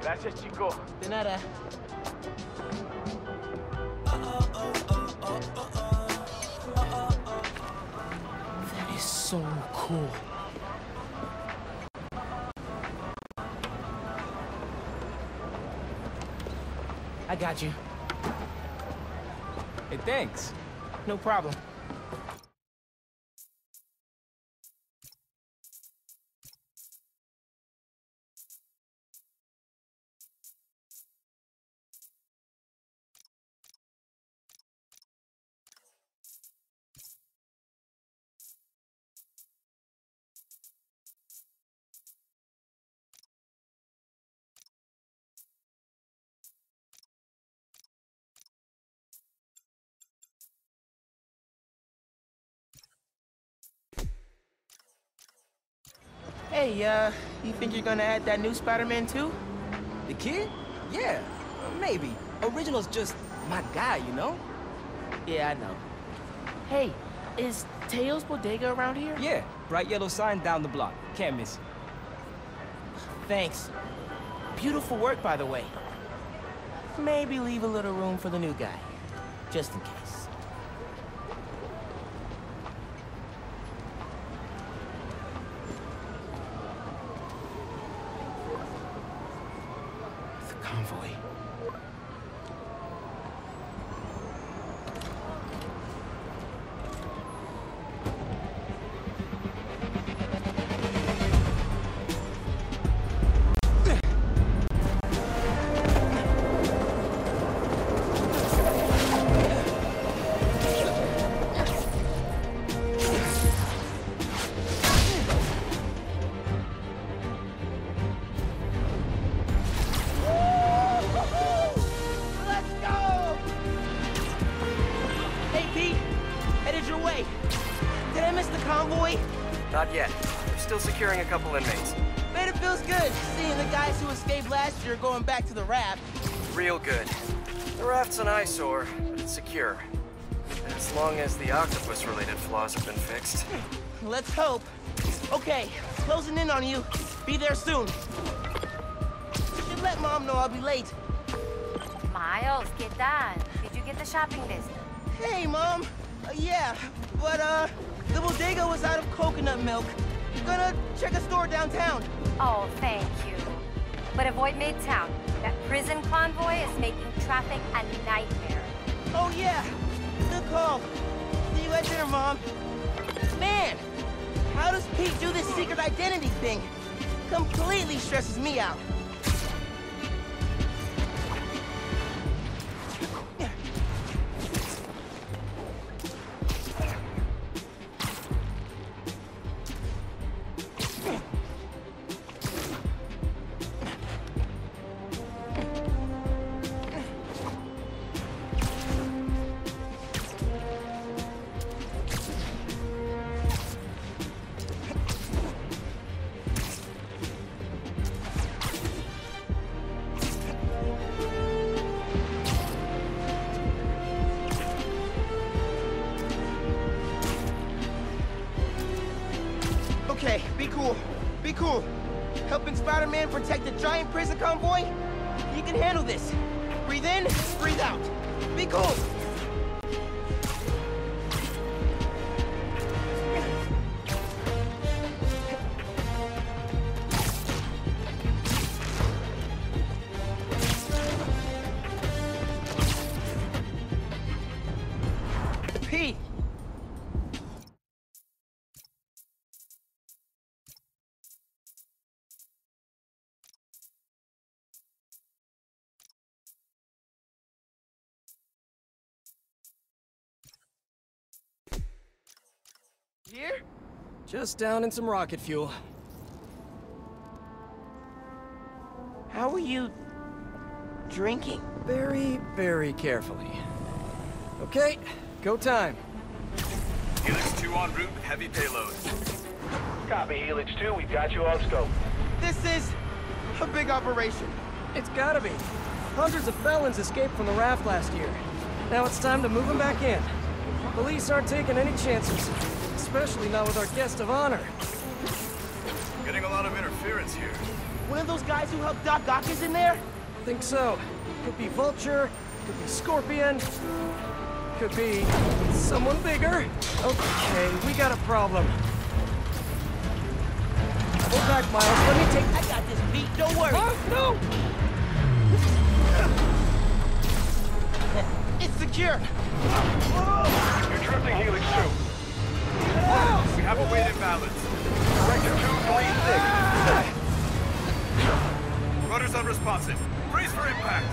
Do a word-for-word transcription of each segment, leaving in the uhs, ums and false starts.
Gracias, chico. De nada. That is so cool. I got you. Hey, thanks. No problem. Hey, uh, you think you're gonna add that new Spider-Man too? The kid? Yeah, maybe. Original's just my guy, you know? Yeah, I know. Hey, is Teo's Bodega around here? Yeah, bright yellow sign down the block. Can't miss it. Thanks. Beautiful work, by the way. Maybe leave a little room for the new guy, just in case. The convoy. Not yet. We're still securing a couple inmates. Man, it feels good seeing the guys who escaped last year going back to the raft. Real good. The raft's an eyesore, but it's secure. As long as the octopus-related flaws have been fixed. Let's hope. Okay, closing in on you. Be there soon. Should let Mom know I'll be late. Miles, ¿qué tal? Did you get the shopping list? Hey, Mom. Uh, yeah, but, uh, the bodega was out of coconut milk. Gonna check a store downtown. Oh, thank you. But avoid Midtown. That prison convoy is making traffic a nightmare. Oh, yeah. Good call. See you at dinner, Mom. Man, how does Pete do this secret identity thing? Completely stresses me out. Okay, be cool. Be cool. Helping Spider-Man protect the giant prison convoy? You can handle this. Breathe in, breathe out. Be cool. Pete! Here? Just down in some rocket fuel. How are you drinking? Very, very carefully. Okay, go time. Helix two en route with heavy payload. Copy, Helix two. We've got you on scope. This is a big operation. It's gotta be. Hundreds of felons escaped from the raft last year. Now it's time to move them back in. Police aren't taking any chances. Especially not with our guest of honor. Getting a lot of interference here. One of those guys who helped Doc Ock is in there? Think so. Could be Vulture, could be Scorpion, could be someone bigger. Okay, we got a problem. Hold back, Miles. Let me take... I got this beat, don't worry. Oh, no! It's secure. You're drifting Helix two. We have a weight imbalance. Correction two three six. Rudder's unresponsive. Brace for impact.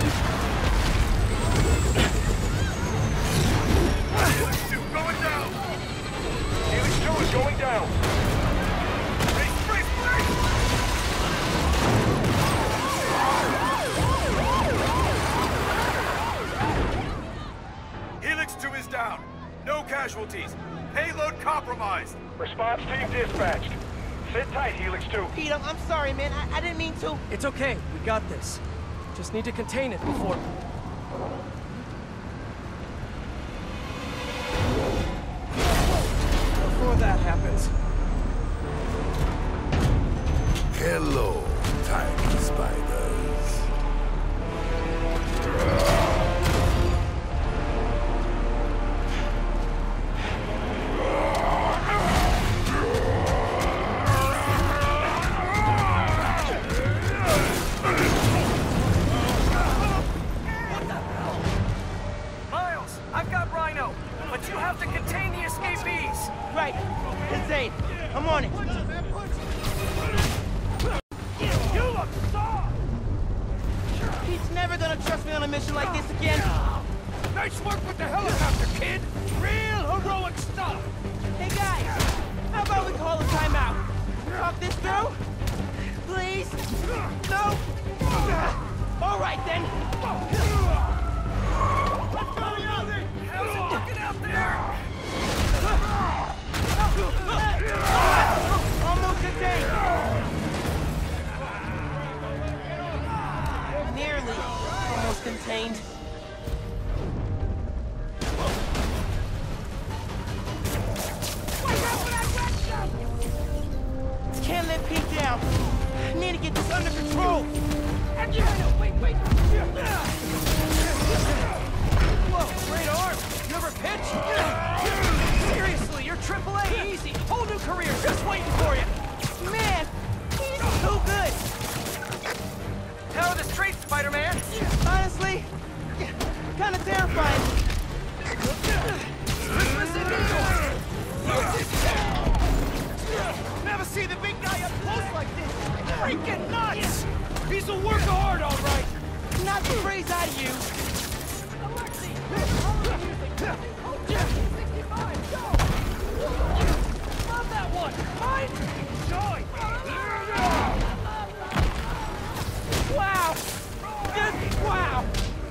Helix two going down. Helix two is going down. Brace, brace, brace! Helix two is down. No casualties. Payload compromised. Response team dispatched. Sit tight, Helix two. Pete, I'm, I'm sorry, man. I, I didn't mean to. It's okay. We got this. Just need to contain it before... Before that happens. Hello, tiny spiders. Miles, I've got Rhino, but you have to contain the escapees. Right. Insane. I'm on it. You look soft! He's never gonna trust me on a mission like this again. Nice work with the helicopter, kid! Real heroic stuff! Hey, guys. How about we call a timeout? Talk this through? Please? No? All right, then. How's it looking out there? Almost contained. Nearly almost contained. Can't let Pete down. I need to get this under control. Wait, wait. Whoa, great arm! You ever pitch? Seriously, you're triple A easy. Whole new career just waiting for you. Man, he's too good. How are the streets, Spider-Man? Honestly, kind of terrifying. Never see the big guy up close like this! Freaking nuts! He's a work of art, all right! Not the phrase I'd use. Love that one! Mine! Enjoy! Wow! Just wow!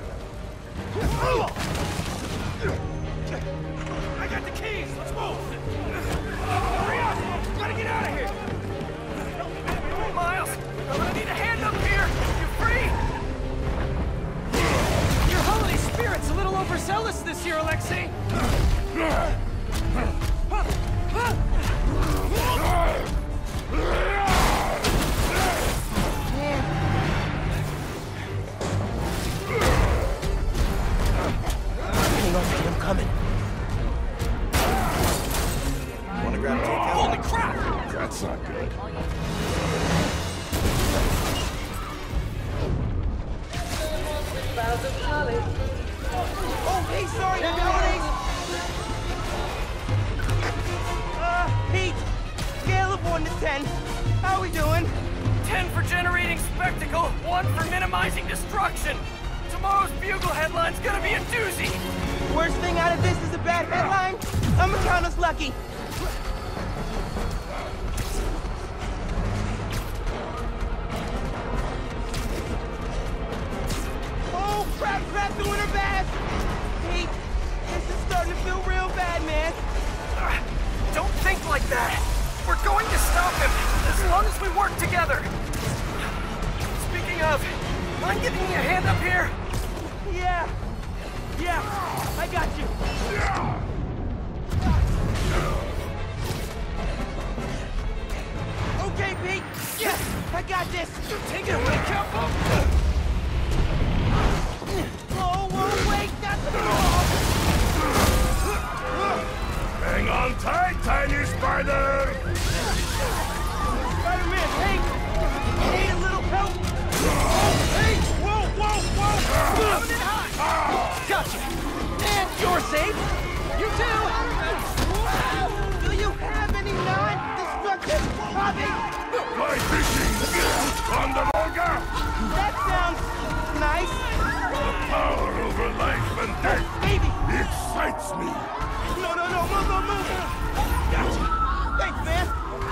I got the keys! Let's move! Hurry up! Gotta get out of here! Miles, I'm gonna need a hand up here. You free? Your holiday spirit's a little overzealous this year, Alexei. Hang on, I'm coming. Wanna grab a takeout? Holy crap! That's not good. Oh, hey, sorry, happy holidays! Uh, Pete, scale of one to ten. How we doing? Ten for generating spectacle, one for minimizing destruction. Tomorrow's Bugle headline's gonna be a doozy. Worst thing out of this is a bad headline? I'ma count us lucky. Oh, crap, crap, doing her bad! Pete, this is starting to feel real bad, man. Uh, don't think like that. We're going to stop him, as long as we work together. Speaking of, mind giving me a hand up here? Yeah, yeah, I got you. Okay, Pete! Yes! I got this! Take it away, Capo! Whoa, whoa, wait! That's the ball! Hang on tight, tiny spider! Spider-Man, hey! Need a little help? Hey! Whoa, whoa, whoa! Coming in hot! Gotcha! And you're safe! You too! Do you have any non-destructive hobbies? Fly fishing! On the Volga! That sounds nice. The power over life and death Baby! excites me! No, no, no, move, move, move! Gotcha! Thanks, man!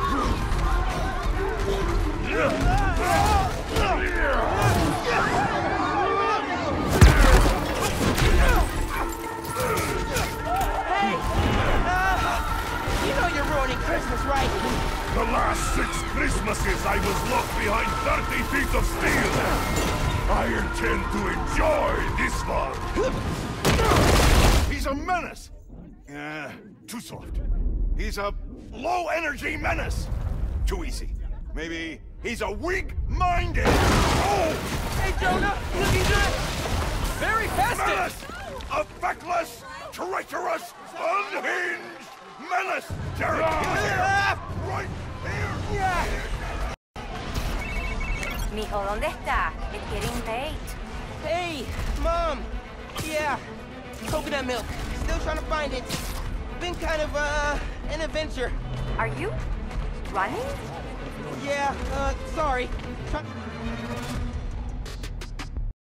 Hey! Uh, you know you're ruining Christmas, right? The last six Christmases I was locked behind thirty feet of steel! I intend to enjoy this one! He's a menace! Uh, too soft. He's a low-energy menace! Too easy. Maybe he's a weak-minded... Oh! Hey, Jonah! Looking good! Very festive! Menace! A feckless, treacherous, unhinged menace! Jared, Ah! right here! Yeah! Mijo, ¿dónde está? It's getting late. Hey, Mom! Yeah, coconut milk. Still trying to find it. Been kind of, uh, an adventure. Are you running? Yeah, uh, sorry. Try